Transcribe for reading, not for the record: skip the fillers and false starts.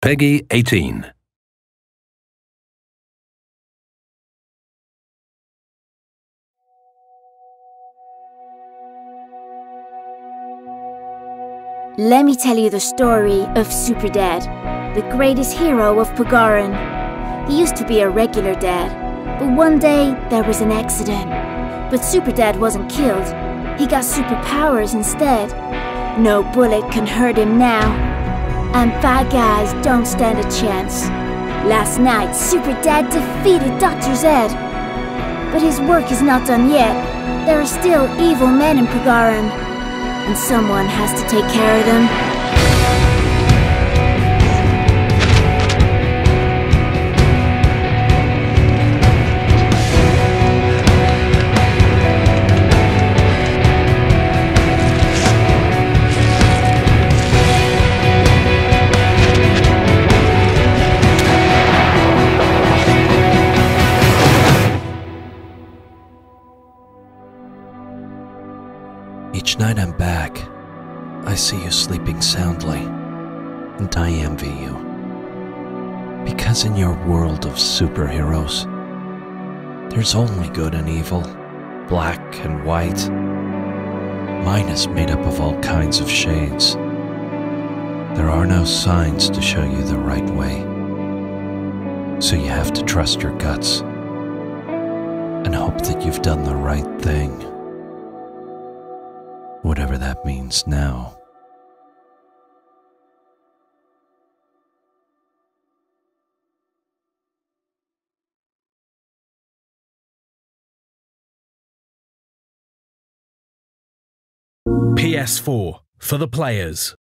Peggy 18. Let me tell you the story of Super Dad, the greatest hero of Pagaran. He used to be a regular dad, but one day there was an accident. But Super Dad wasn't killed. He got superpowers instead. No bullet can hurt him now. And bad guys don't stand a chance. Last night, Super Dad defeated Dr. Zed. But his work is not done yet. There are still evil men in Pagaran, and someone has to take care of them. Each night I'm back, I see you sleeping soundly, and I envy you. Because in your world of superheroes, there's only good and evil, black and white. Mine is made up of all kinds of shades. There are no signs to show you the right way, so you have to trust your guts and hope that you've done the right thing. Whatever that means now. PS4 for the players.